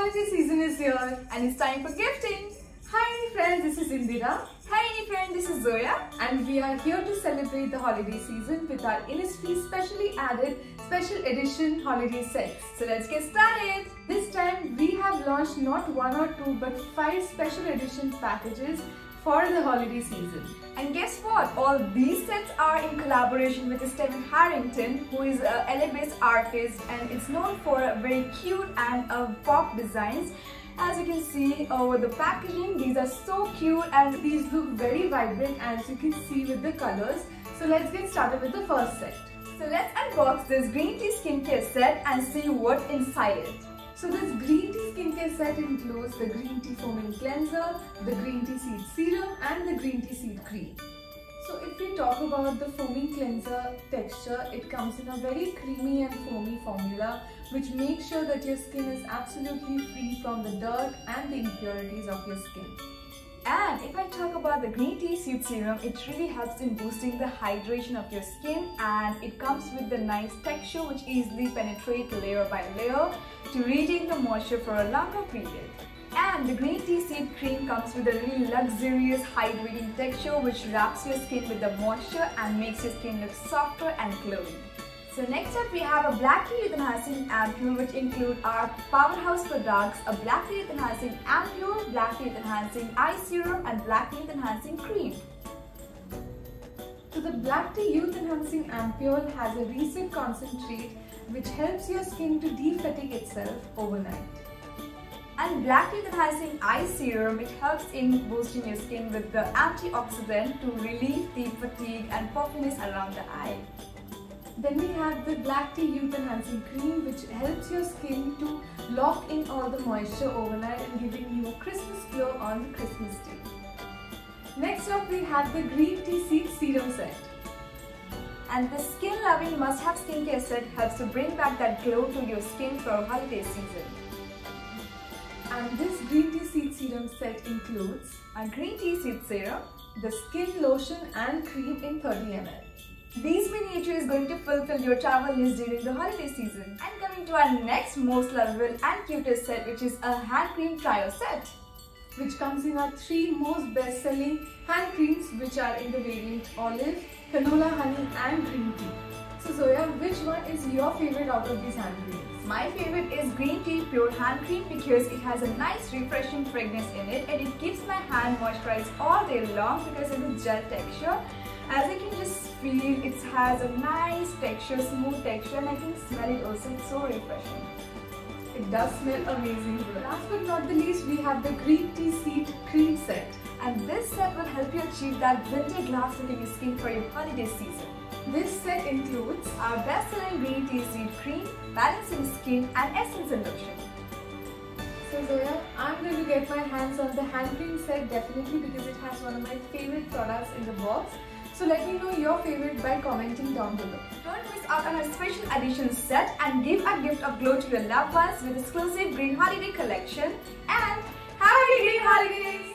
holiday season is here and it's time for gifting. Hi friends, this is Indira. Hi friend, this is Zoya. And we are here to celebrate the holiday season with our Innisfree specially added special edition holiday sets. So let's get started. This time we have launched not 1 or 2 but 5 special edition packages for the holiday season. And guess what? All these sets are in collaboration with Stephen Harrington, who is a LA-based artist and it's known for very cute and pop designs. As you can see over the packaging, these are so cute and these look very vibrant as you can see with the colors. So let's get started with the first set. So let's unbox this green tea skincare set and see what's inside it. So this green tea skincare set includes the green tea foaming cleanser, the green tea seed serum and the green tea seed cream. So if we talk about the foaming cleanser texture, it comes in a very creamy and foamy formula which makes sure that your skin is absolutely free from the dirt and the impurities of your skin. And if I talk about the green tea seed serum, it really helps in boosting the hydration of your skin, and it comes with the nice texture which easily penetrates layer by layer to retain the moisture for a longer period. And the green tea seed cream comes with a really luxurious hydrating texture which wraps your skin with the moisture and makes your skin look softer and glowing. So next up we have a black tea youth enhancing ampule, which include our powerhouse products, a black tea youth enhancing ampule, black tea youth enhancing eye serum and black tea youth enhancing cream. So the black tea youth enhancing ampule has a reset concentrate which helps your skin to de-fatigue itself overnight. And black tea youth enhancing eye serum, it helps in boosting your skin with the antioxidant to relieve the fatigue and puffiness around the eye. Then we have the black tea youth enhancing cream, which helps your skin to lock in all the moisture overnight and giving you a Christmas glow on the Christmas day. Next up we have the green tea seed serum set. And the skin loving must have skincare set helps to bring back that glow to your skin for holiday season. And this green tea seed serum set includes a green tea seed serum, the skin lotion and cream in 30 ml. These miniature is going to fulfill your travel needs during the holiday season. And coming to our next most lovable and cutest set, which is a hand cream trio set, which comes in our 3 most best-selling hand creams, which are in the variant olive, canola honey and green tea. So Zoya, which one is your favorite out of these hand creams? My favorite is green tea pure hand cream because it has a nice refreshing fragrance in it and it keeps my hand moisturized all day long because of the gel texture. As I can just feel, it has a nice texture, smooth texture, and I can smell it also. It's so refreshing. It does smell amazing. Last but not the least, we have the green tea seed cream set. And this set will help you achieve that vintage glass looking skin for your holiday season. This set includes our best-selling green tea seed cream, balancing skin and essence and lotion. So Zoya, I'm going to get my hands on the hand cream set definitely because it has one of my favorite products in the box. So let me know your favorite by commenting down below. Don't miss out on our special edition set and give a gift of glow to your loved ones with exclusive green holiday collection. And happy green holidays!